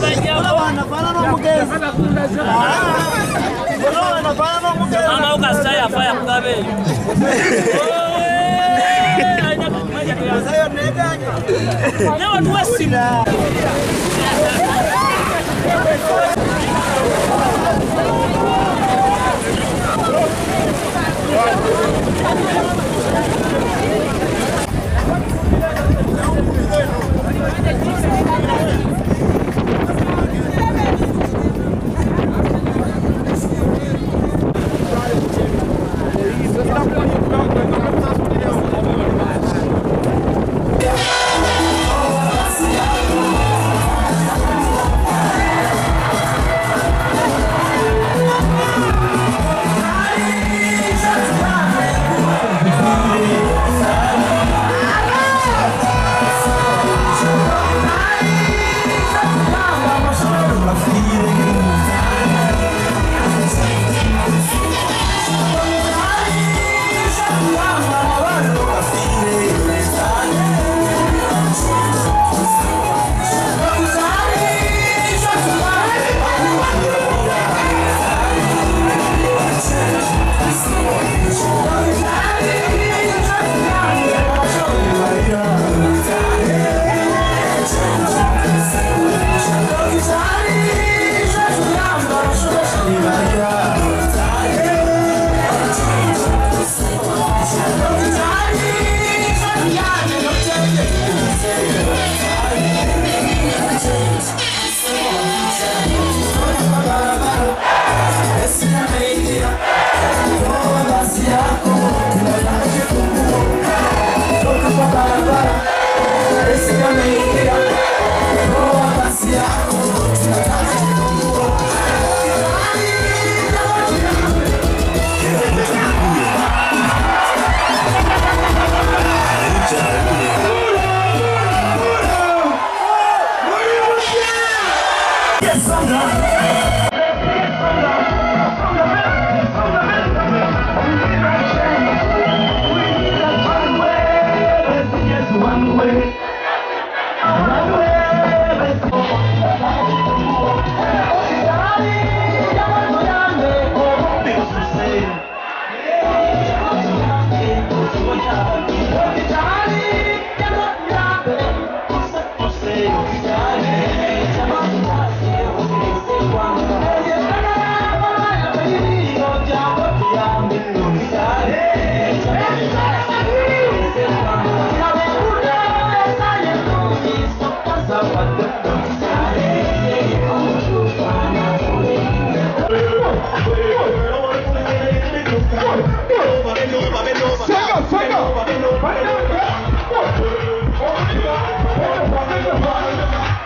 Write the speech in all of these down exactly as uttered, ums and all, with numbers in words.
Mama ukasaya faya kugabe. Leo watu wasimu. SONGA!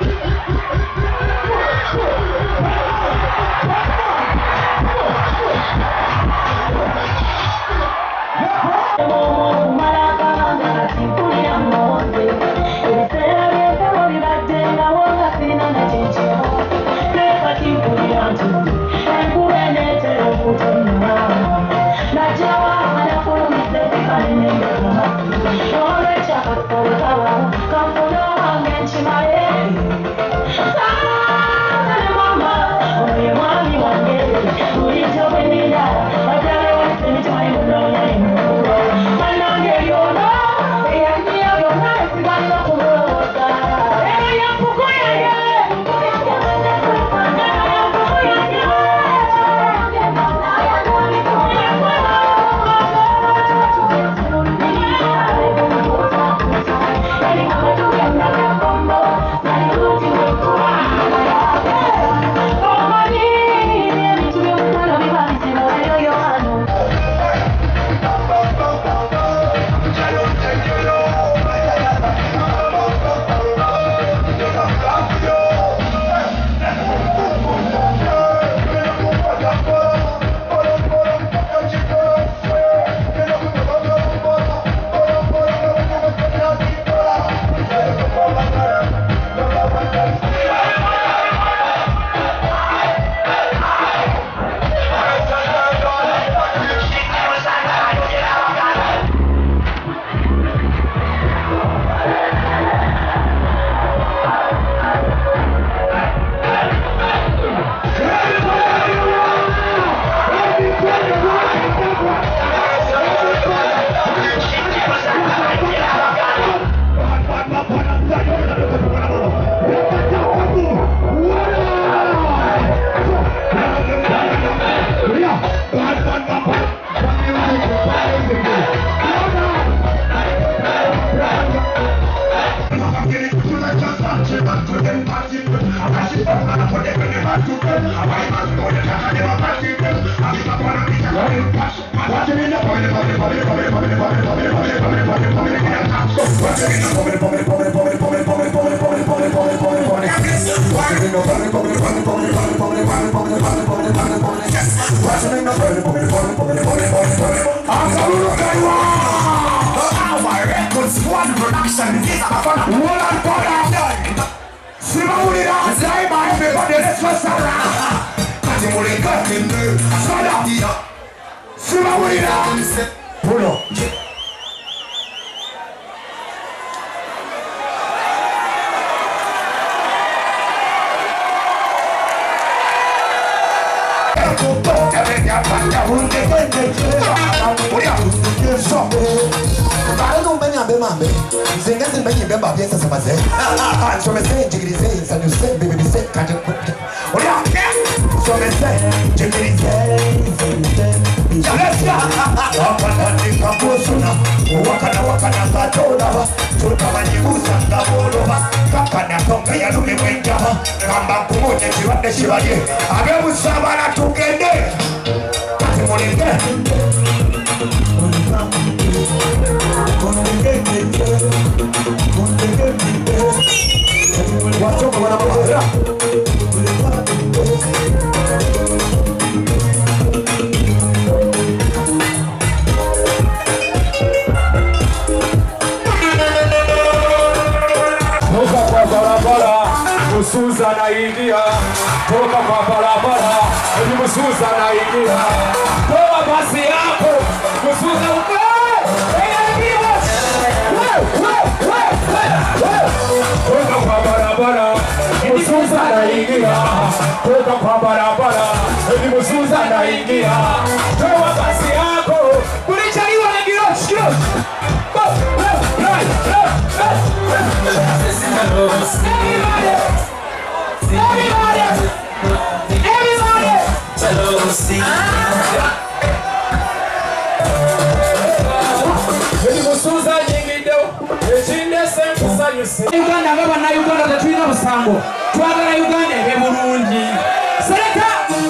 One production is a fun Walukaga. Simulira, Zayma, everybody, let's go around. Katimulika, Timber, Sadatia. Simulira, pull up. I don't many of mammy. Sing as in many member of yes, as I say. And so I say, Jiggity says, and you say, baby, say, can't you put it? Oh, yeah, so I say, Jiggity says, and you say, let's go. Wakana Nikapusuna, Wakana Wakana Satola, Tutamani Busanga Bolova, Kapana Company, looking when Java, Kamba Pumoja, you want the Shivaji. I go with Busabala to get there. What's up, Mulwana? Musuza na ingia, toka kwa barabara, ni Musuza na ingia, toa basi yako, Musuza upe, toka kwa barabara, Musuza na ingia, toka kwa barabara, ni Musuza na ingia, toa basi yako, kulichaliwa na girosh, girosh, Everybody! Everybody! Jealousy. Musuza nyingido, echinde sempusa yusi. Uganda ngaba na Uganda tatwina busango. Twagala Uganda ebe bulungi. Seleka.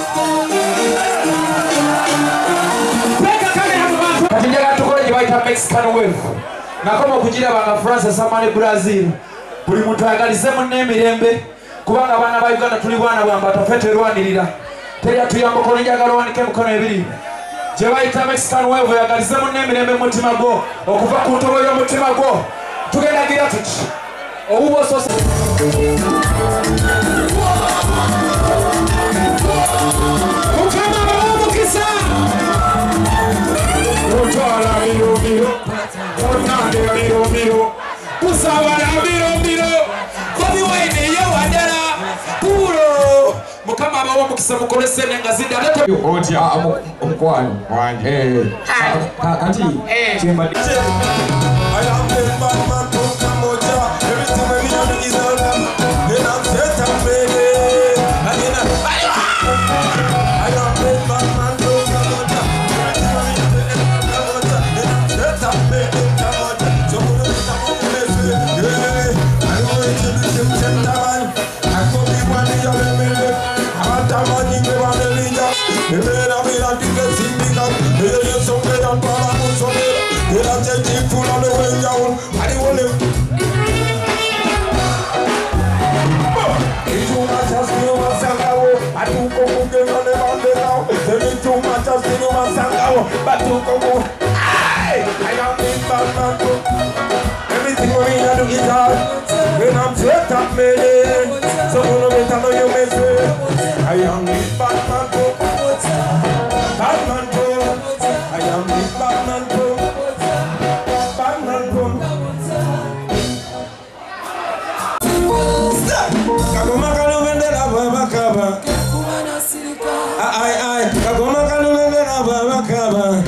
Peka kane abantu. Katijala tukole jibaita Mexican wave. Nakoma kugira banga France samane Brazil. Buli muntu ayagalize munne emirembe. Kubanga abana ba Uganda tuli bwana bwamba tofete rwanirira teya tuyambo kono njagala wanike mukono ebiri je bayita Mexican wave yagalize mu nemirembe mutima go okuva ku ntobo yo mutima go tugenda gira tuti obubo so mukama omukisa otwala biro biro otwala biro biro Busabala biro biro Bobi Wine yo wadala puro mukama abawo mukisa mukole sene ngazida lete oti omkwano wanje eh kati chemba I am the bad man to Kamoja everything when you do is all them then I'm set up baby again I am the bad man to Kamoja everything when you do is all them then I'm set up baby Kamoja so put it up on the yeah I want to do some gentleman I could be one of your women I'm a man in the one of the leader the man of the antiques in the camp the years of the young Pala so the antique full on the way down I want to it's too much as you want Sangao I do go get on the mountain now there is too much as you want Sangao but to go I am the bad man everything we do is hard when I'm set up man so when we tell you me say I am the bad man bad man I am the bad man bad man Kagoma kalu vendela baba kaba ai ai Kagoma kalu vendela baba kaba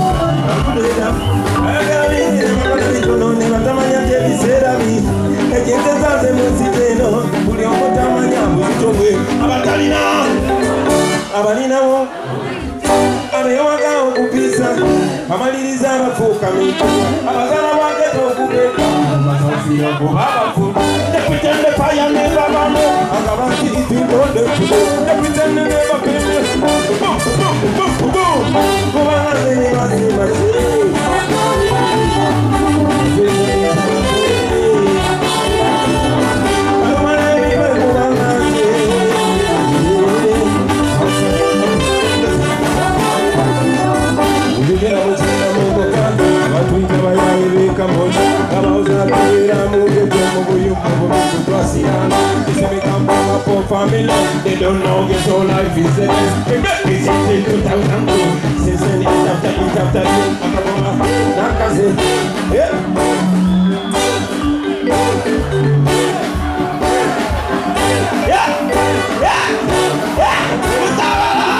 I abazala wange tokubeka amasafiya kubaba pretend the fire never burn. I got to eat it on the floor. They pretend they never came. Boom, boom, boom, boom. Go on, never see my shit. I want to be my woman. We get out of the move. But we never really come on. About that, I'm moving to you. Family, they don't know get your life is the best. They make me something to tell them to. Since then, it's after it, after it, after it, yeah. Yeah, yeah, yeah. Busabala.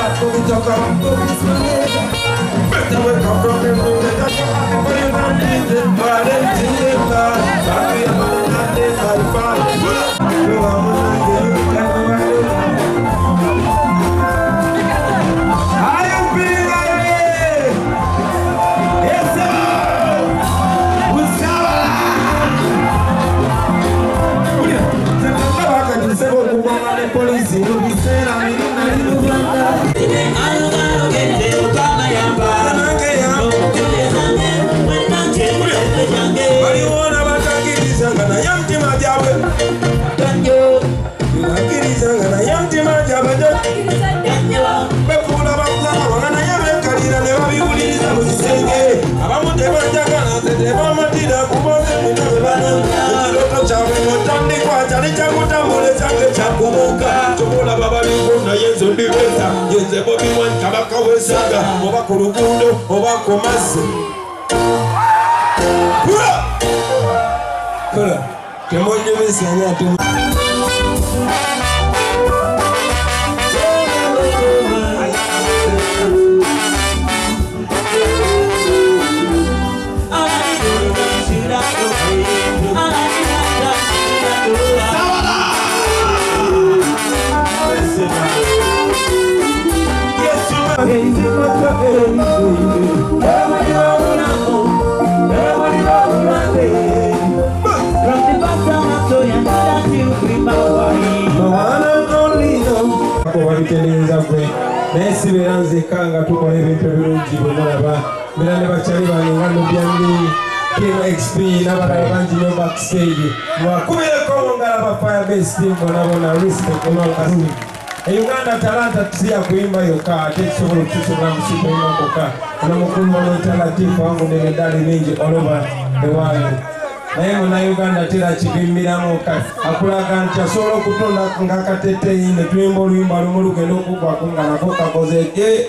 Bobi talk about Bobi's money. Better wake up from the moon. Better talk about Bobi and leave them bad and till them bad. Sorry, I'm not dead, I'm fine. You are my girl, I am feeling like it. Yes, sir. Busabala. Police, you be saying I'm in the Yenze Bobi Wine kabaka wesanga oba ku luguudo oba ku mazzi kula kula temonyemesanya ate Nesi beranze kanga tukola ebintu ebirungi bwemulaba era ne bakyali bano nga Nobyangi King X P n'abalala bangi nyo backstage mwakubireko ngalaba Firebase team bonabona respect omwakasi Uganda talanta tusiya kuimba yokka ate tusobola okutusobola musiko imba kokka ono mukulu ono talatifu wangu n'emedali mingi all over the world naye Munnayuganda tera kibimbiramu akulaga nti asobola okutonda ng'akateteyi ne tuyimba oluyimba lumu lugenda okuggwako nga nako kakoze ge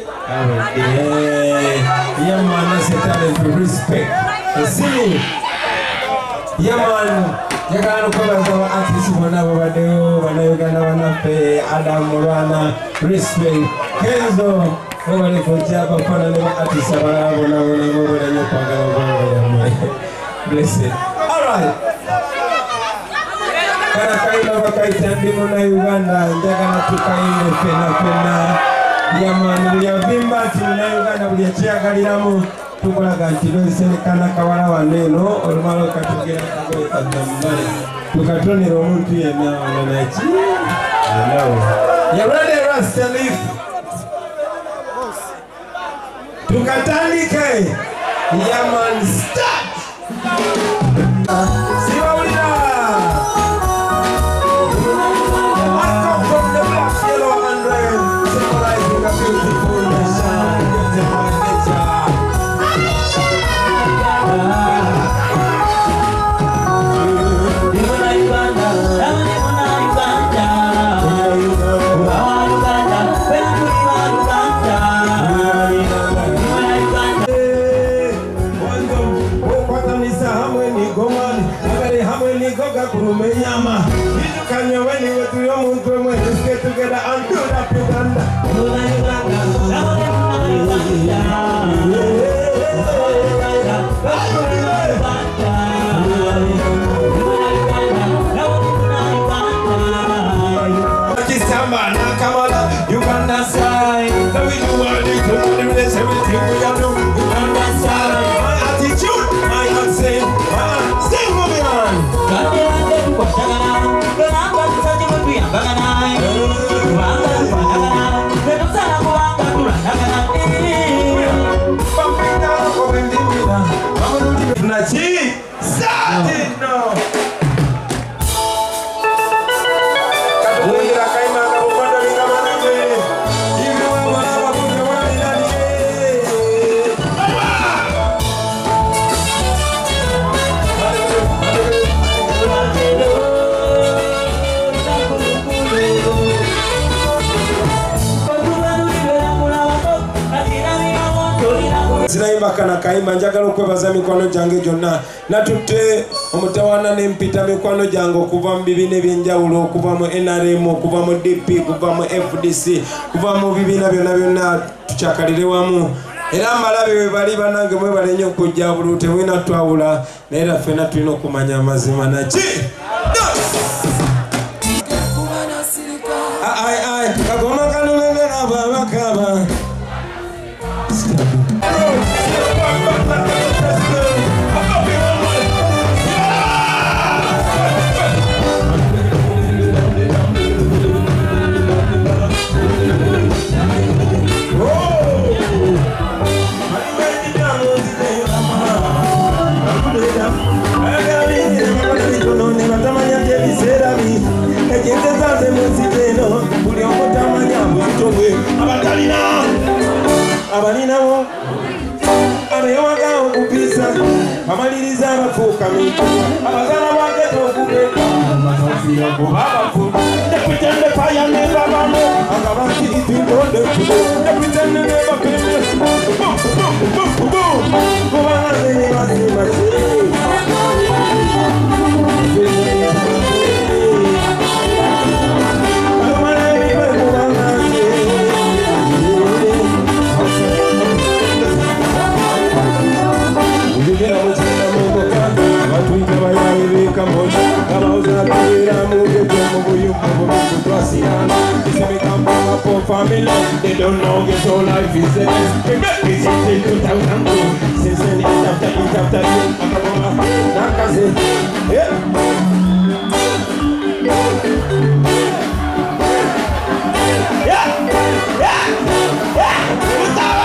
yaman as a talent to respect esimi yaman njagala okwebaza aba artist bonna babaddeyo Bannayuganda bannaffe Adam Mulwana respect Kenzo webaleko kyaba fana ne ba artist abalala bonna bonna boberanyo okwagala obwanga yammwe blessed. Alright. Kana kaina bakaita ndi Munnayuganda njagala tukaine fena fena yamani buli avimba nti Munnayuganda buli yakyagaliramu tukolaga nti lweserikana kawala waneno olumala okatugera kagoye kaddammale tukatonera omuntu yenna wananaki anawo you ready Rasta Leaf tukatandike yaman start. See what we are. I come from the black, yellow, and red, symbolizing a beautiful nation, beautiful nature. Kurumenyama Kanye when you to your moon let's get together and do that Uganda. Kisamba na Kamala Uganda side. So we do all the good, everything we are doing Uganda side. My attitude, my accent, my sing moving on. Nachi, starting now. Katukuira kaima kabumanda linga manake. Ibi wa wana wabuke wani nani. Sinaimba kana kaimba njagala okwebaza mikwano jange jonna natutte omutawana nempita mikwano jange okuva mu bibiina ebyenjawulo okuva mu N R M okuva mu D P okuva mu F D C kuva mu bibiina byonna byonna tukyakalire wamu era mbalabe bwe bali banange mwebale nnyo okujja bulu temwina twawula naye era ffenna tulina okumanya amazima naki kagoma kanulengera babakaba abalinawo abeewaga okupisa amaliriza abafuuka mitu abazala bwageta okubeka amanofiyago babafu nepitende paya nebabamo agabanti itindonde kubo nepitende nebapende kubangaze nebazimase they don't know get all life is a it's in two thousand two since then it's after it's after it yeah yeah yeah yeah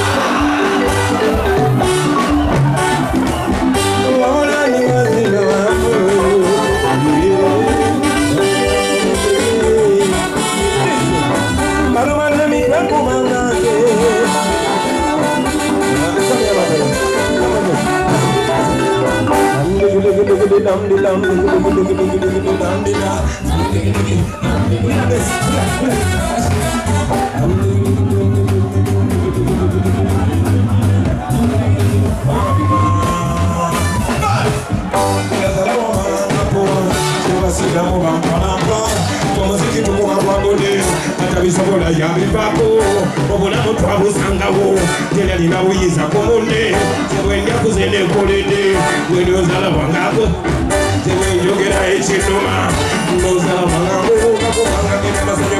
bisobola yabivako obulamu twabusangawo tera linabuyiza kumunde tebwendya kuzenekolede bwendozala wangako tebwenjogera ekinuma ndozala wangako kakubanga genemasonyo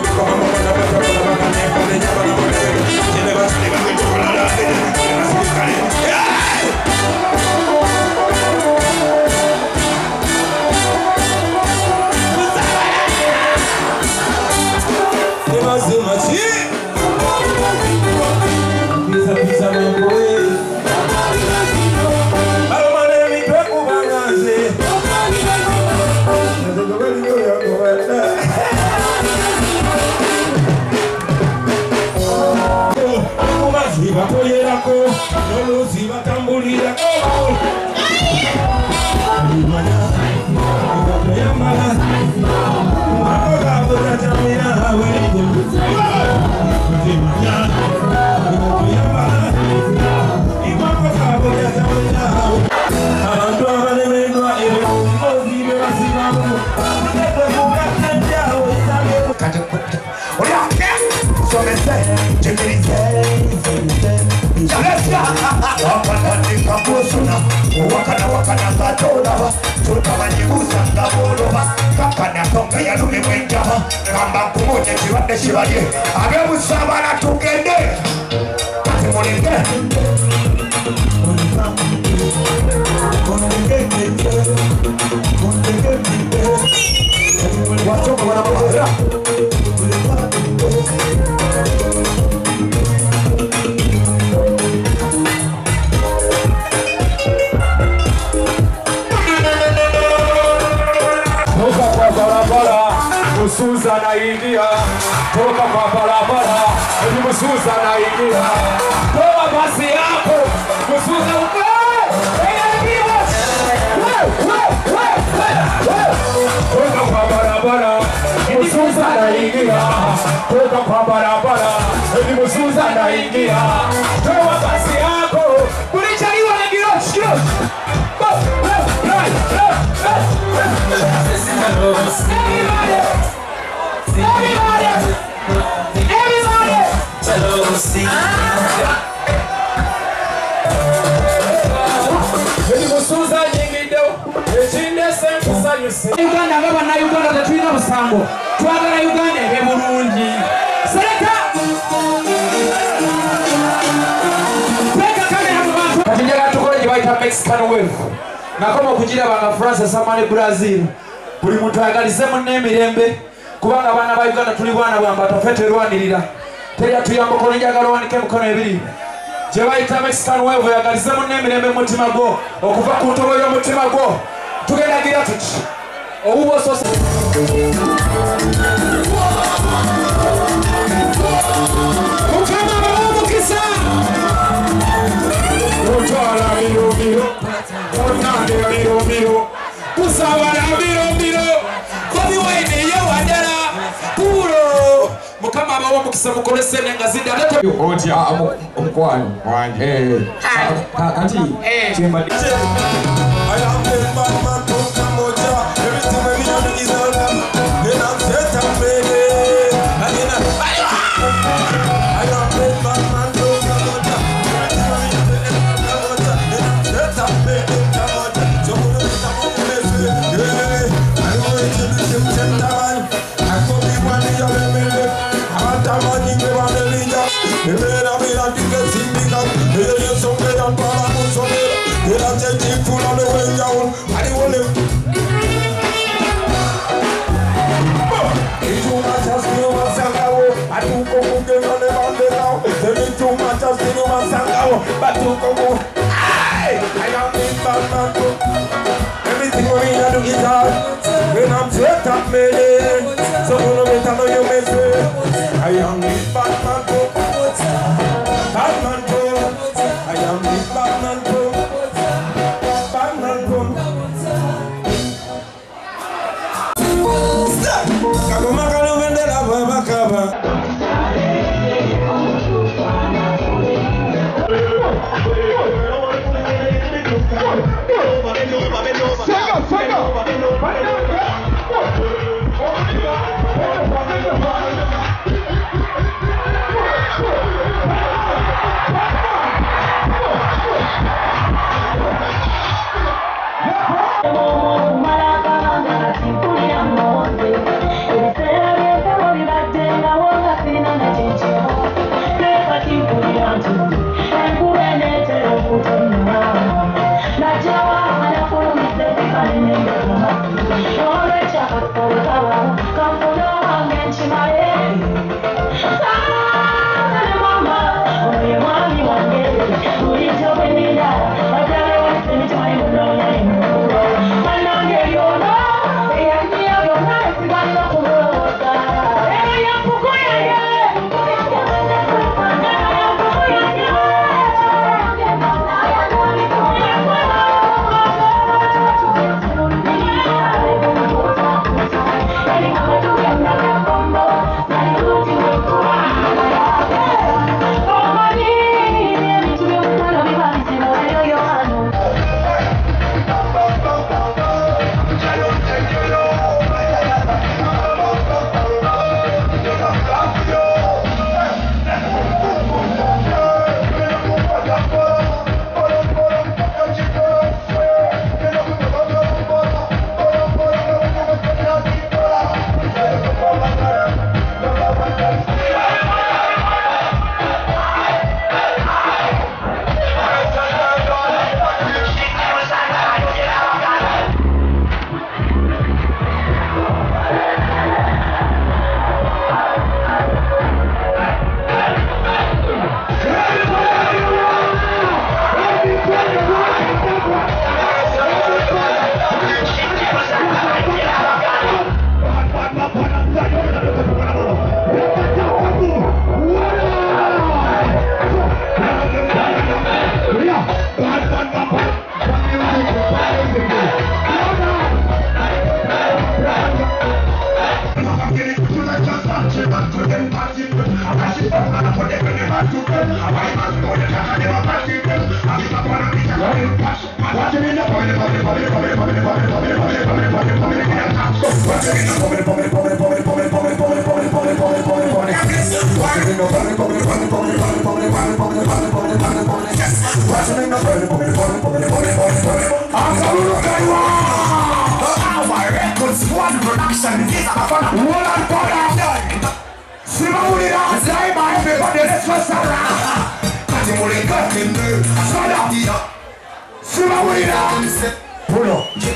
batoyerako noluzi batambulirako yambala akogabogatamira abantu abalemererwa ozibe basibamu wakatandika kusuna wakana wakana katola tutamanyibuza ngaboloba kakana tonga ya lume mwenjama kamba kumoja kiwande shibalie abe Busabala tugende kati mulenge wachoka wanapozera Musuza na India, toka kwa barabara, ni Musuza na India, toka basi yako, Musuza upe, toka kwa barabara, Musuza na India, toka kwa barabara, ni Musuza na India, toka basi yako. see. Uganda ngabana Uganda tetulina busango twagala Uganda ebe bulungi sereka peka kamera mu bantu kati njagala tukole gye bayita Mexican wave nakoma okugiraba nga France esamane Brazil buli muntu ayagalize munne emirembe kubanga abaana ba Uganda tuli bwana bwamba taffe terwanirira teri atuyamba kono njagala wanike emikono ebiri gye bayita Mexican wave oyagalize munne emirembe mu mutima gwo okuva ku ntobo y'omutima gwo tugenda gira tuti obubo sose mukama bamukisa otwala biro biro onande biro biro Busabala biro biro Bobi Wine yewadala puro mukama bamukisa mukolese nenga zida leta otya omukwani wanje eh kati chimba I am the bad man from Cambodia. Everything I need is all them. Then I'm set up, baby. Again, I am the bad man from Cambodia. Everything I need is Cambodia. Then I'm set up, baby. Cambodia. So I'm going to be yeah. I'm going to be some gentleman. I'm going to be one of your women. I'm the man in the one of the leader. The man of the land is the syndicate. The man is so good and powerful, so good. You don't take it full on the way down. I don't want to. It's too much as you want Sangao. I don't go again on the band now. It's too much as you want Sangao. But to go. I am in Batman. Everything we do is hard. When I'm set up, man. So you know it, I know you may say. I am in Batman. Batman. I am in Batman. Songa, songa. Sosara. Kati muleka kende. Sola. Sima wira. Pulo.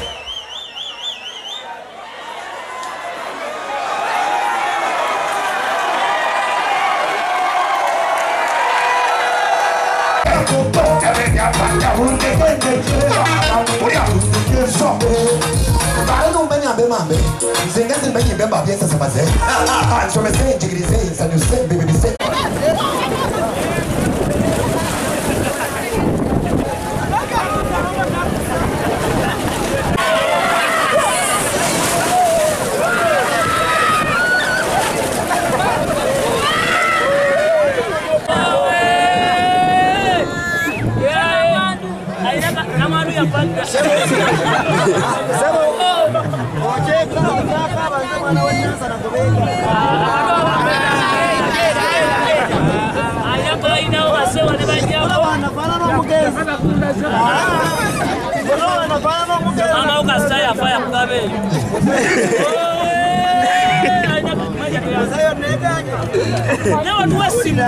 Mama ukasaya faya kugabe. Ne watu wasimu.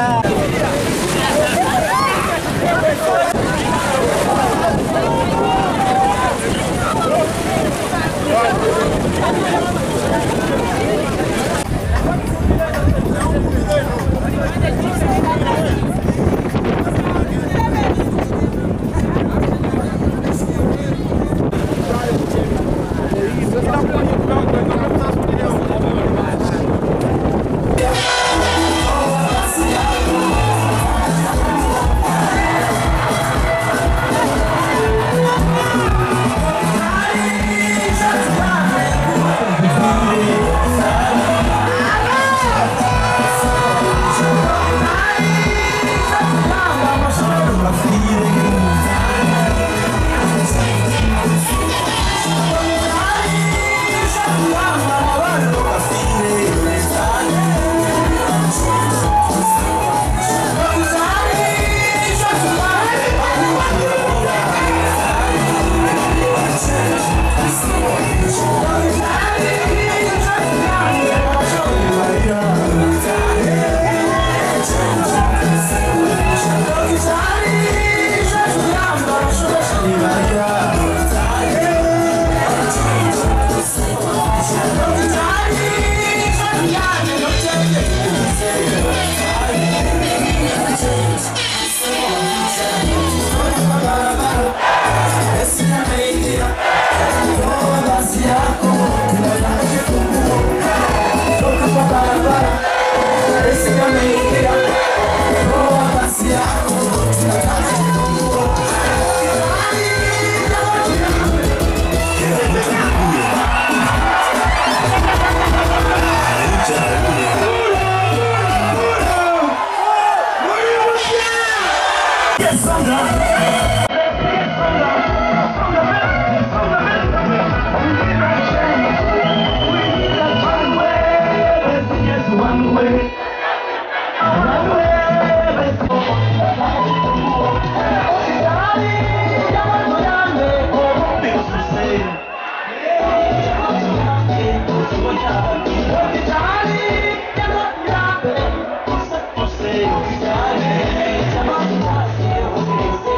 Você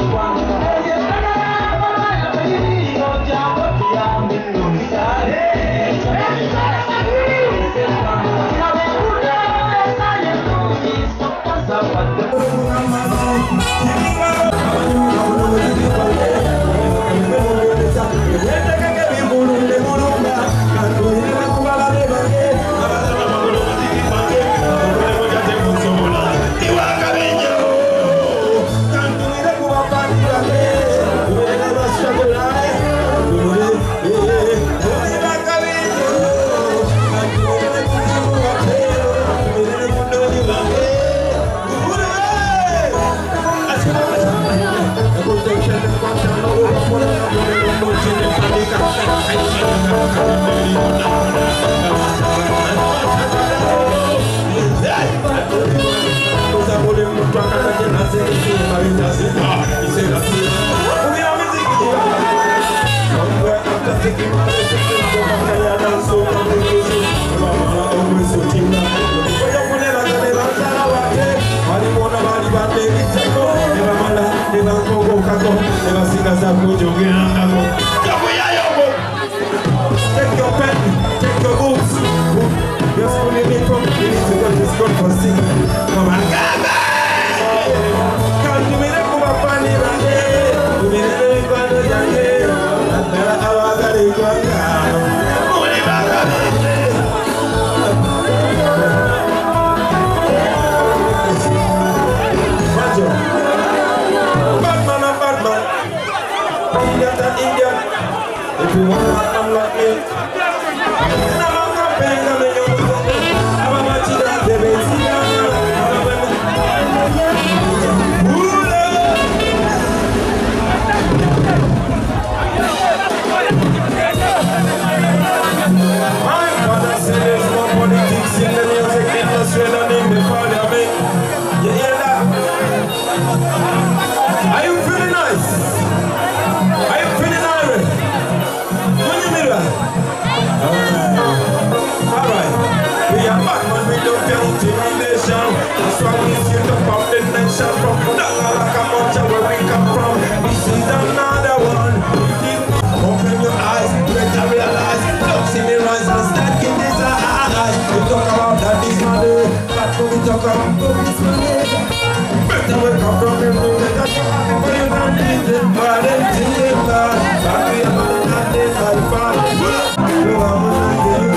come. Better wake up from the moon. Let us go happy for you and live it. But them things they bad. But we are not dead by far. You are one of them.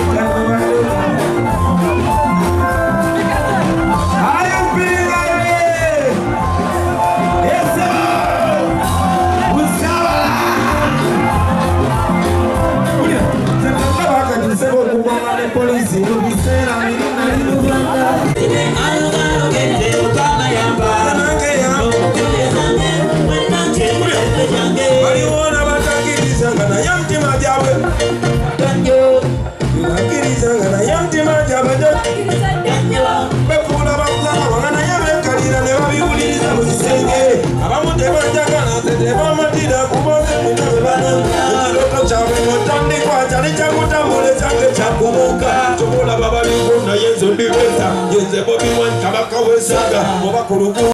Are you feeling like it? Yes, sir. Busabala. Se vou culpar a polícia, eu vi ser a menina e no blanca. Marijuana batakiriza na yamti majabe. Danyo. Bakiriza na yamti majabe. Danyo. Bekula bakula wana yame kalira ne babiuliza musenge. Abamute banjaga na tete bamatida kuboze munabana. Ndiloko chawe motandi kwa chali chakuta mole change chakumuka. Chomola baba lingo na yenzo ndibeta. Yenze Bobi Wine kabaka wesanga. Moba kuruku.